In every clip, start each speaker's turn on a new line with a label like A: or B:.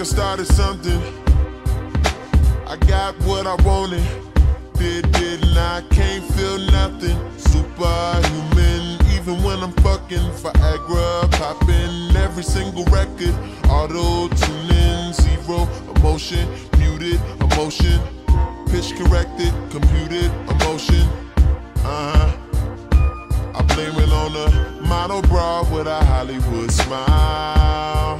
A: started something. I got what I wanted. Didn't I? Can't feel nothing. Superhuman, even when I'm fucking Viagra, popping every single record. Auto tuning, zero emotion, muted emotion, pitch corrected, computed emotion. I blame it on a model bra with a Hollywood smile.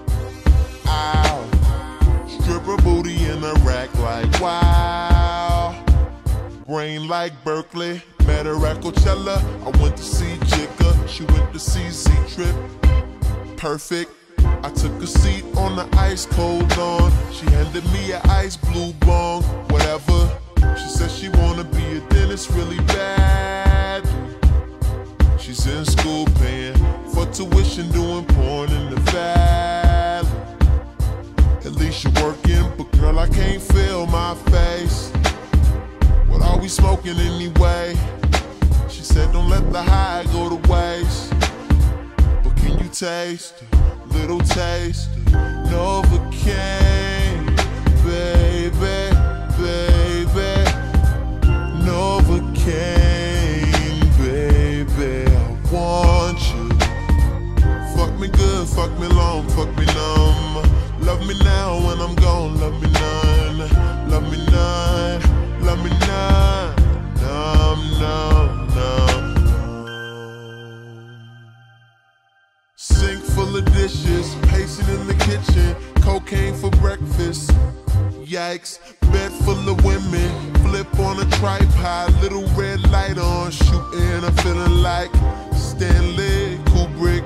A: Ow. Stripper booty in a rack like wow. Brain like Berkeley, met her at Coachella. I went to see Jigga, she went to see Z-Trip. Perfect. I took a seat on the ice cold dawn. She handed me an ice blue bong, whatever. She said she wanna be a dentist really bad. She's in school paying for tuition, doing porn in the valley. At least you're working, but girl, I can't feel my face. What are we smoking anyway? She said don't let the high go to waste. But can you taste a little taste of Novocaine, baby, baby, Novocaine, baby, I want you. Fuck me good, fuck me long, fuck me numb. Love me now when I'm gone, love me none, love me none, love me none, numb, numb, numb. Sink full of dishes, pacing in the kitchen, cocaine for breakfast. Yikes, bed full of women, flip on a tripod, little red light on, shooting, I'm feeling like Stanley Kubrick.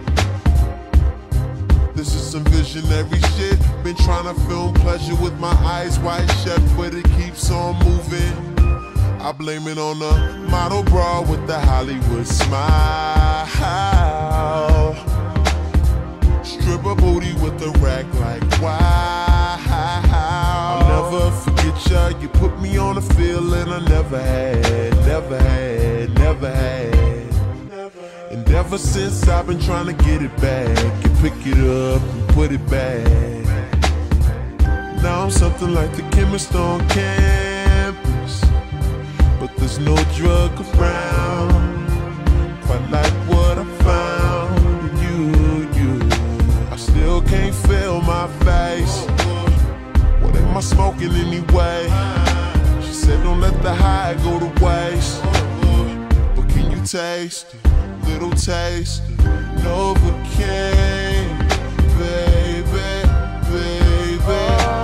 A: This is some visionary shit, been trying to film pleasure with my eyes wide shut, but it keeps on moving. I blame it on the model bra with the Hollywood smile. Stripper booty with a rack like wow. I'll never forget ya, you put me on a feeling I never had, never had, never had. And ever since I've been trying to get it back, and pick it up and put it back. Now I'm something like the chemist on campus, but there's no drug around, quite like what I found in you. I still can't feel my face. What am I smoking anyway? She said don't let the high go to waste. But can you taste a little taste of Novocaine, baby, baby,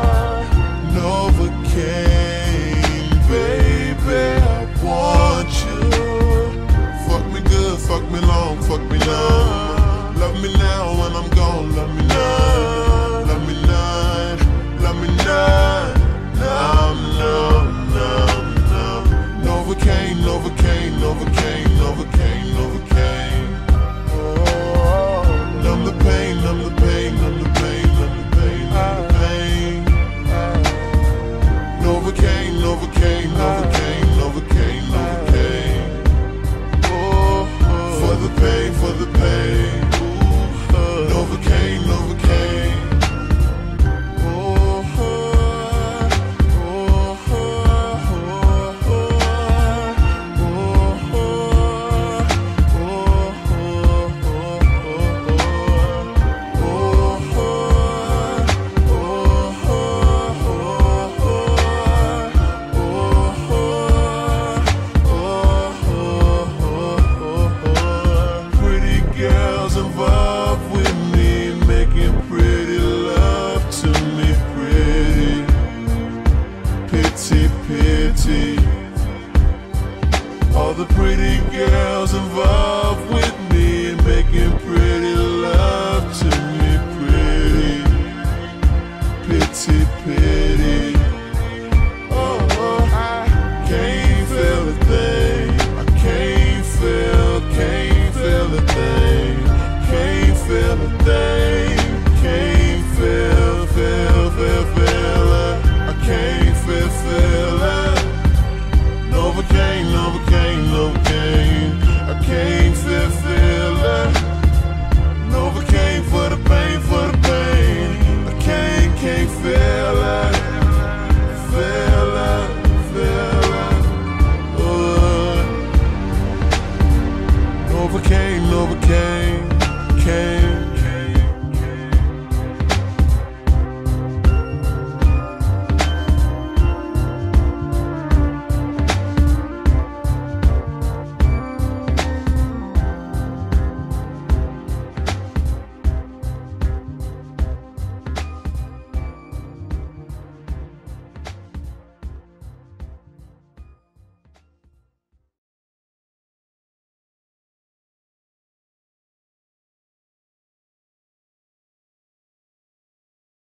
A: Novocaine, baby, I want you. Fuck me good, fuck me long, fuck me numb. Love me now when I'm gone, love me none, love me none, love me none. Numb, numb, numb, numb. Novocaine, Novocaine, Novocaine, Novocaine, Novocaine. Oh, numb the pain, numb the pain, numb the pain, numb the pain, numb the pain. Novocaine, Novocaine, Novocaine, Novocaine, Novocaine. Oh, for the pain, for the pain. Novocaine, Novocaine. All the pretty girls involved.